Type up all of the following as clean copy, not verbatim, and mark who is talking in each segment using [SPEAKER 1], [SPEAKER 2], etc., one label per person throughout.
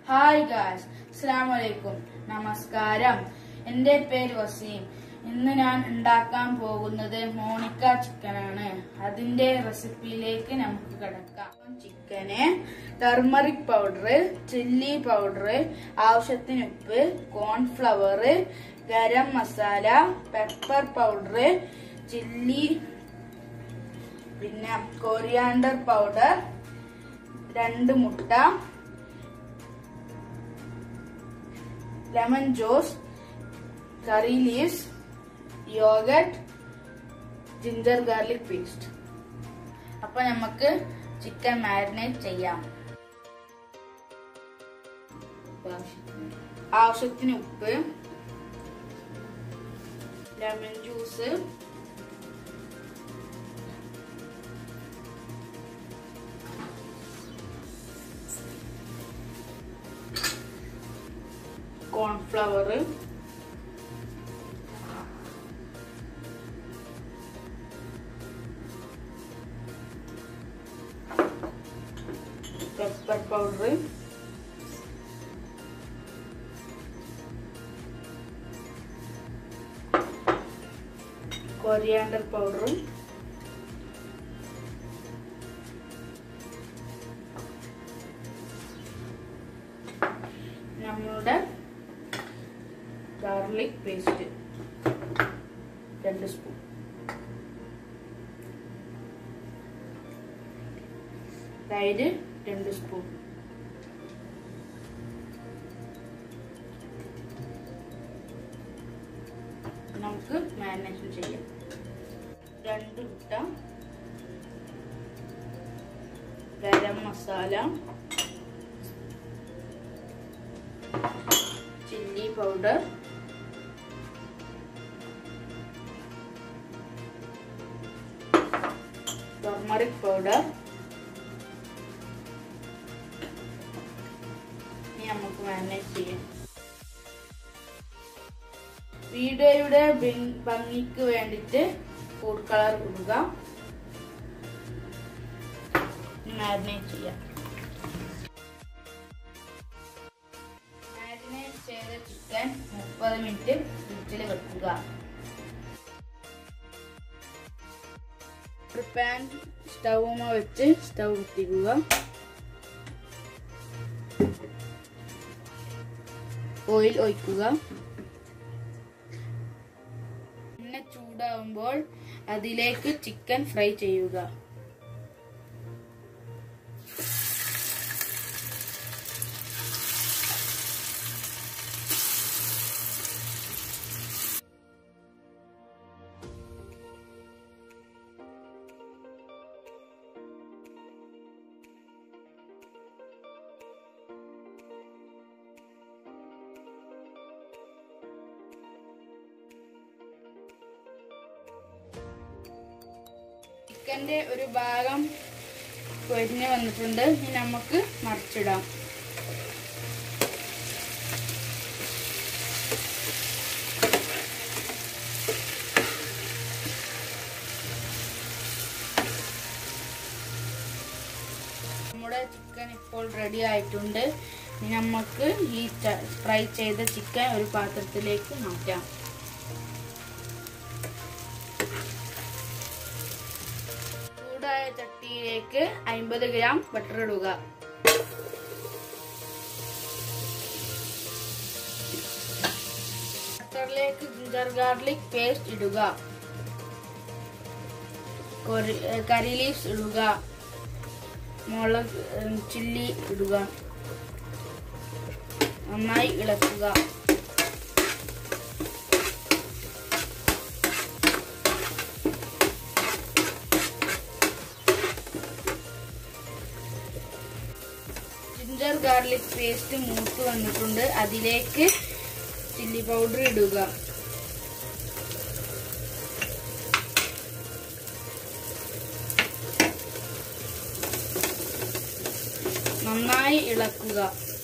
[SPEAKER 1] Hi guys, അസ്സലാമു അലൈക്കും. നമസ്കാരം. എന്റെ പേര് വസീം. ഇന്ന് ഞാൻ ഉണ്ടാക്കാൻ പോകുന്നത് മോണിക്ക ചിക്കനാണ്. അതിന്റെ റെസിപ്പിയിലേക്ക് നമുക്ക് കിടക്കാം. ചിക്കന്, ടർമറിക് പൗഡർ, ചില്ലി പൗഡർ, ആവശ്യത്തിന് ഉപ്പ്, cornflour, garam masala, pepper powder, chilli, പിന്നെ കൊറിയാണ്ടർ പൗഡർ, 2 മുട്ട, lemon juice, curry leaves, yogurt, ginger garlic paste. അപ്പോൾ നമുക്ക് ചിക്കൻ മാരിനേറ്റ് ചെയ്യാം. ആവശ്യത്തിന് ഉപ്പ്, lemon juice, cornflour, pepper powder, coriander powder, നമ്മളുടെ ഗാർലിക് പേസ്റ്റ് 2 സ്പൂൺ, തൈര് 2 സ്പൂൺ, നമുക്ക് മാരിനേഷൻ ചെയ്യാം. 2 മുട്ട, garam masala, chilli powder, turmeric powder. ഇനി നമുക്ക് മാരിനേറ്റ് ചെയ്യാം. വീഡിയോയുടെ ഭംഗിക്ക് വേണ്ടിയിട്ട് ഫുഡ് കളർ ഇടുക. മാരിനേറ്റ് ചെയ്യാം. മാരിനേറ്റ് ചെയ്ത ചിക്കൻ 30 മിനിറ്റ് ഫ്രിഡ്ജിൽ വെക്കുക. ഒരു പാൻ സ്റ്റൗമ വെച്ച് സ്റ്റൗ കത്തിക്കുക. ഓയിൽ ഒഴിക്കുക. എണ്ണ ചൂടാവുമ്പോൾ അതിലേക്ക് ചിക്കൻ ഫ്രൈ ചെയ്യുക. ചിക്കന്റെ ഒരു ഭാഗം പൊരിഞ്ഞ് വന്നിട്ടുണ്ട്. ഇനി നമുക്ക് മറിച്ചിടാം. നമ്മുടെ ചിക്കൻ ഇപ്പോൾ റെഡി ആയിട്ടുണ്ട്. ഇനി നമുക്ക് ഈ ഫ്രൈ ചെയ്ത ചിക്കൻ ഒരു പാത്രത്തിലേക്ക് മാറ്റാം. ചൂടായ ചട്ടിയിലേക്ക് 50 ഗ്രാം ബട്ടർ ഇടുക. ബട്ടറിലേക്ക് ജിഞ്ചർ ഗാർലിക് പേസ്റ്റ് ഇടുക. കറി ലീവ്സ് ഇടുക. മുളക്, ചില്ലി ഇടുക. നന്നായി ഇളക്കുക. ജിഞ്ചർ ഗാർലിക് പേസ്റ്റ് മൂത്ത് വന്നിട്ടുണ്ട്. അതിലേക്ക് ചില്ലി പൗഡർ ഇടുക. നന്നായി ഇളക്കുക.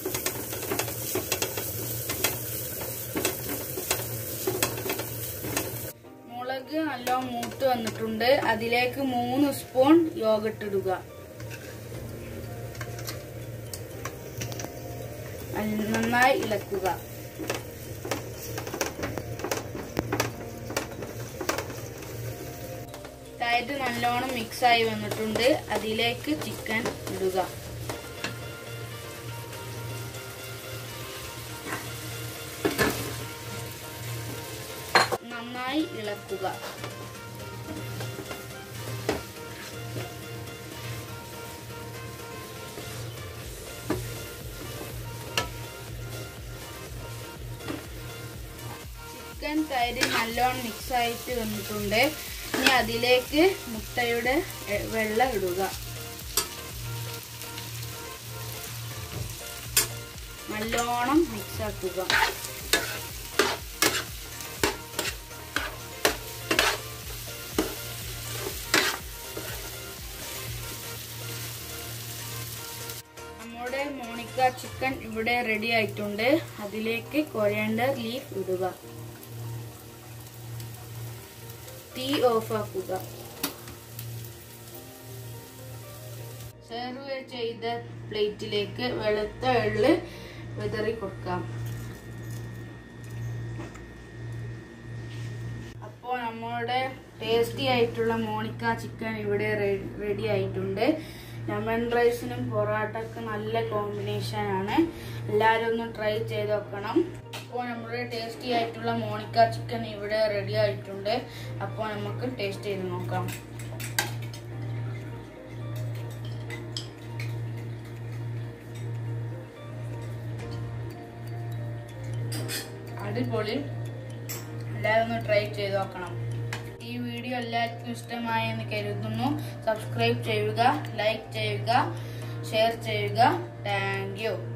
[SPEAKER 1] മുളക് നല്ല മൂത്ത് വന്നിട്ടുണ്ട്. അതിലേക്ക് 3 സ്പൂൺ യോഗട്ട് ഇടുക. നന്നായി ഇളക്കുക. തൈര് നല്ലോണം മിക്സായി വന്നിട്ടുണ്ട്. അതിലേക്ക് ചിക്കൻ ഇടുക. നന്നായി ഇളക്കുക. ചിക്കൻ തൈര് നല്ലോണം മിക്സായിട്ട് വന്നിട്ടുണ്ട്. ഇനി അതിലേക്ക് മുട്ടയുടെ വെള്ള ഇടുക. നല്ലോണം മിക്സാക്കുക. നമ്മുടെ മോണിക്ക ചിക്കൻ ഇവിടെ റെഡി ആയിട്ടുണ്ട്. അതിലേക്ക് കൊറിയാണ്ടർ ലീഫ് ഇടുക. തീ ഓഫ് ആക്കുക. സെർവ് ചെയ്ത പ്ലേറ്റിലേക്ക് വെളുത്ത എള്ള് വിതറി കൊടുക്കാം. അപ്പോൾ നമ്മുടെ ടേസ്റ്റി ആയിട്ടുള്ള മോണിക്ക ചിക്കൻ ഇവിടെ റെഡി ആയിട്ടുണ്ട്. ലെമൺ റൈസിനും പൊറോട്ടക്കും നല്ല കോമ്പിനേഷൻ ആണ്. എല്ലാവരും ഒന്ന് ട്രൈ ചെയ്ത് നോക്കണം. അപ്പോൾ നമ്മുടെ ടേസ്റ്റി ആയിട്ടുള്ള മോണിക്ക ചിക്കൻ ഇവിടെ റെഡി ആയിട്ടുണ്ട്. അപ്പോൾ നമുക്ക് ടേസ്റ്റ് ചെയ്ത് നോക്കാം. അടിപൊളി. എല്ലാവരും ഒന്ന് ട്രൈ ചെയ്ത് നോക്കണം. ഈ വീഡിയോ എല്ലാവർക്കും ഇഷ്ടമായെന്ന് കരുതുന്നു. സബ്സ്ക്രൈബ് ചെയ്യുക, ലൈക്ക് ചെയ്യുക, ഷെയർ ചെയ്യുക. Thank U.